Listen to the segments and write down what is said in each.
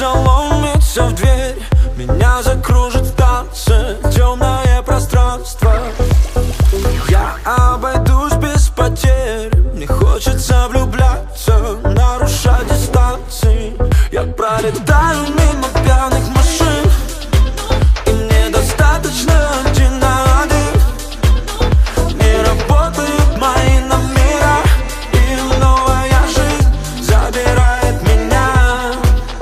сердце ломится в дверь, меня закружит в танце темное пространство. Я обойдусь без потерь, мне хочется влюбляться, нарушать дистанции. Я пролетаю мимо пьяных машин, и мне достаточно один на один. Не работают мои номера, и новая жизнь забирает меня.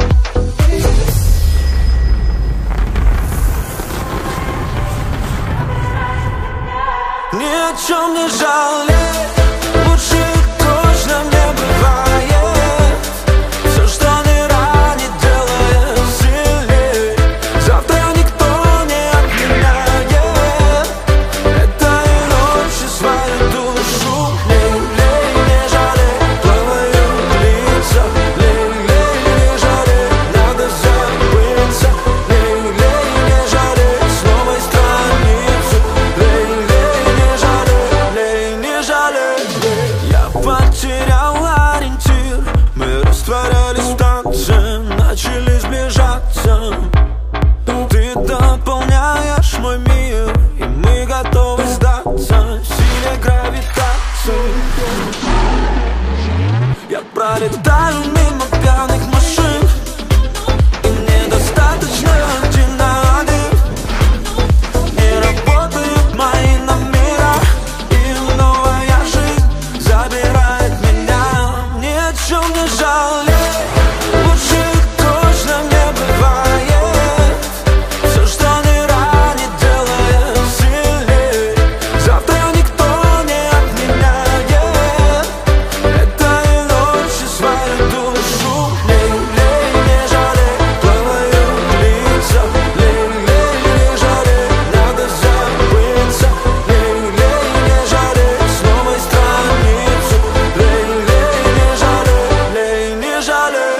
Ни о чем не жалей, лучше точно не бывает. Все, что не ранит, делает сильней. Завтра никто не отменяет этой ночи свою душу. Лей, не жалей, плавают лица. Лей, не жалей, надо забыться. Лей, не жалей, с новой страницы. Лей, не жалей. Я потерял ориентир, мы растворялись в танце, начали сближаться. Ты дополняешь мой мир, и мы готовы сдаться силе гравитации. Я пролетаю мимо пьяных машин, и мне достаточно один на один. Не работают мои номера, и новая жизнь забирает меня. Ни о чем не жалей, лучше точно не бывает. Все, что не ранит, делает сильней. Завтра никто не отменяет этой ночи свою душу. Лей, не жалей, плавают лица. Лей, не жалей, надо забыться. Лей, не жалей, с новой страницы. Лей, не жалей, не жалей.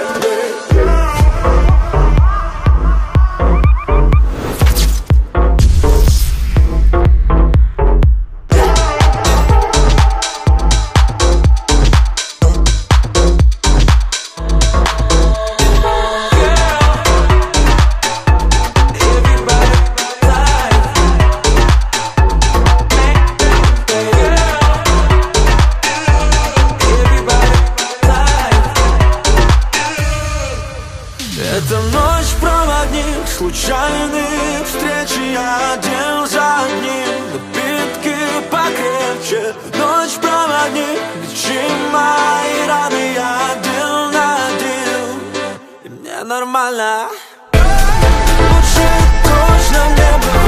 Это ночь-проводник, случайные встречи один за одним, напитки покрепче. Ночь-проводник, лечи мои раны, я один на один, и мне нормально. Лучше точно не бывает.